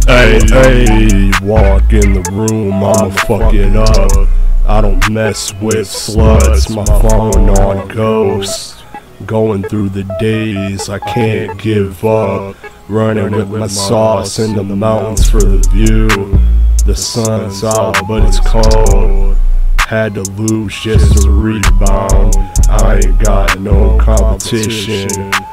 Hey, walk in the room, I'ma fuck it up. I don't mess with sluts, my phone on ghost. Going through the days, I can't give up. Running with my sauce in the mountains for the view. The sun's out, but it's cold. Had to lose just to rebound. I ain't got no competition.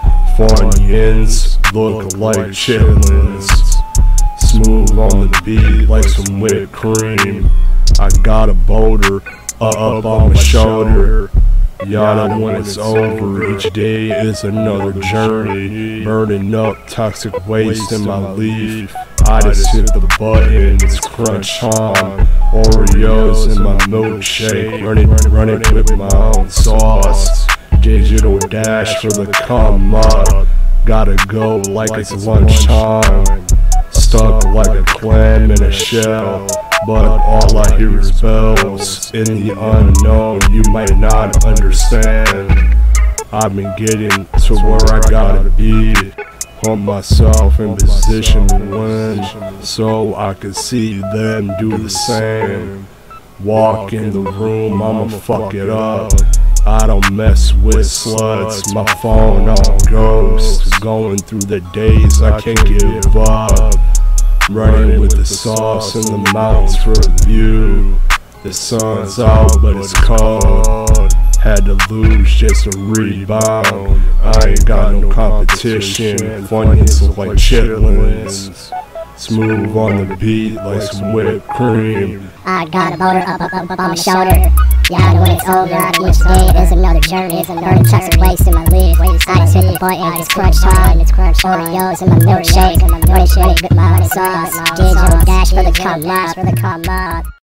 Funyuns look like chitlins. Smooth on the beat like some whipped cream. I got a boulder up on my shoulder. Yada when it's over, each day is another journey. Burning up toxic waste in my leaf. I just hit the button, it's crunch time. Oreos in my milkshake, running with my own sauce. Digital dash for the come up. Gotta go like it's lunchtime. Stuck like a clam in a shell, but all I hear is bells. In the unknown, you might not understand. I've been getting to where I gotta be. Put myself in position to win, so I could see them do the same. Walk in the room, I'ma fuck it up. I don't mess with sluts, my phone on ghost. Going through the days, I can't give up. Running with the sauce in the mountains for the view. The sun's out, but it's cold. Had to lose just to rebound. I ain't got no competition. Funyuns look like chitlins. Smooth on the beat like some whipped cream. I got a boulder up on my shoulder. Yeah, when it's over, each day is another journey. Burning toxic waste in my leaf. I just hit the button, it's crunch time. Oreos in my milkshake, running with my own sauce. Digital dash for the come up.